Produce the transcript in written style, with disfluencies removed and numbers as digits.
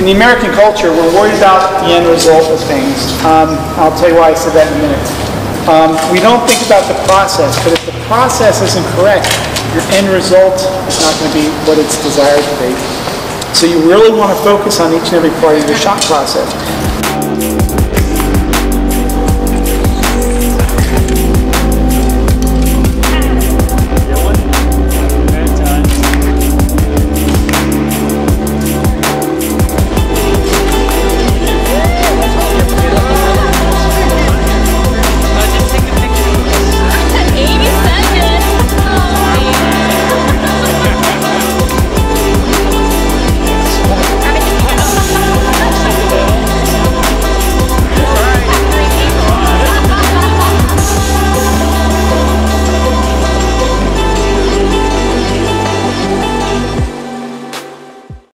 in the American culture, we're worried about the end result of things. I'll tell you why I said that in a minute. We don't think about the process, but if the process isn't correct, your end result is not going to be what it's desired to be. So you really want to focus on each and every part of your shot process.